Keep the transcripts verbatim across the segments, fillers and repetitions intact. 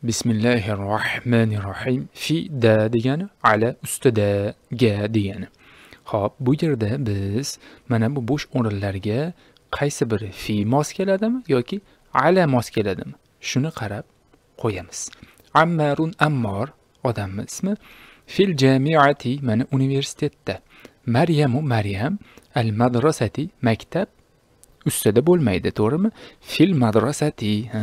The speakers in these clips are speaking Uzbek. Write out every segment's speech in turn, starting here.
Bismillahirrohmanirrohim. Fi da degani ala ustida, ga degani. Xo'p, bu yerda biz mana bu bo'sh o'rinlarga qaysi biri fi mos keladimi yoki ala mos keladimi? Shuni qarab qo'yamiz. Ammarun Ammor odamning ismi. Fil jamiati mana universitetda. Maryamu Maryam al madrasati maktab ustida bo'lmaydi, to'g'rimi? Fil madrasati, ha?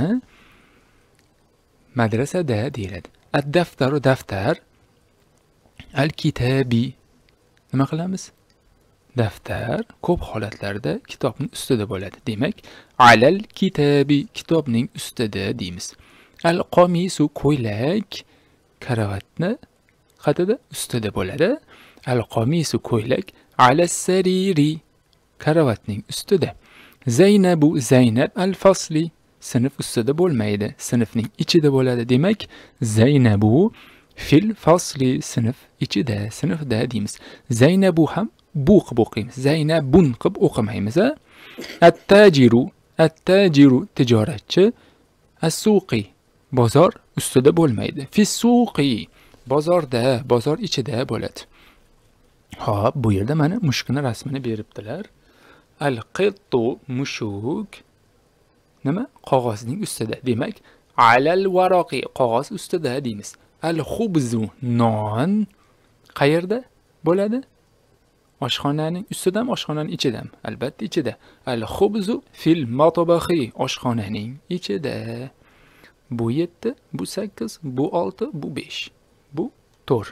Madrasada deyiladi. Ad-daftaru daftar, al-kitabi. Nima qilamiz? Daftar ko'p holatlarda kitobning ustida bo'ladi. Demak, alal kitabi kitobning ustida deymiz. Al-qamisu ko'ylak karavatni qatida ustida bo'ladi. Al-qamisu ko'ylak alas-sariri karavatning ustida. Zaynabu Zaynab al-fasli sinf ustida bo'lmaydi, sinfning ichida bo'ladi. Demak, Zaynabu fil fasli sinf ichida, sinfda deymiz. Zaynabu ham bu qilib o'qiymiz. Zaynabun qilib o'qimaymiz. At-tajiru, at-tajiru tijoratchi, as-suqi bozor ustida bo'lmaydi. Fis-suqi bozorda, bozor ichida bo'ladi. Xo'p, bu yerda mana mushukning rasmini beribdilar. Al-qittu mushuk nima? Qog'ozning ustida. Demak, alal varaqi qog'oz ustida deymiz. Al-khubzu non qayerda bo'ladi? Oshxonaning ustidami, oshxonaning ichidami? Albatta ichida. Al-khubzu fil matbaxi oshxonaning ichida. Bu yetti, bu sakkiz, bu olti, bu besh, bu to'rt.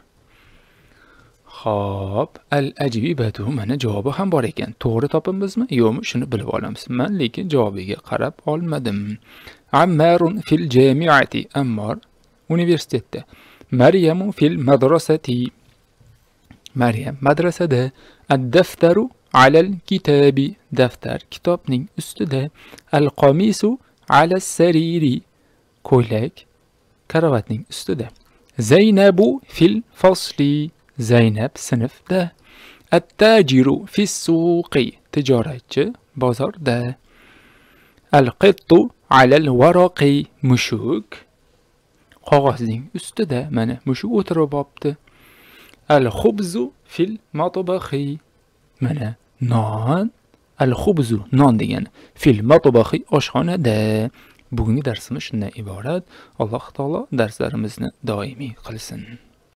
Xo'p, al-ajibatu mana javobi ham bor ekan. To'g'ri topimizmi? Yo'qmi? Shuni bilib olamiz. Men lekin javobiga qarab olmadim. Ammarun fil jamiati, Ammor universitetda. Maryamu fil madrasati, Maryam madrasada. Ad-daftaru alal kitabi, daftar kitobning ustida. Al-qamisu alas sariri, ko'ylak karavatning ustida. Zaynabu fil fasli, Zaynab sinfda. At-tajiru fis-suqi, tijoratchi bozorda. Al-qittu alal varaqi, mushuk qog'ozning ustida. Mana mushuk o'tirib olibdi. Al-khubzu fil matbaxi, mana non. Al-khubzu non degani fil matbaxi oshxonada. Bugungi darsimiz shundan iborat. Alloh taolo darslarimizni doimiy qilsin.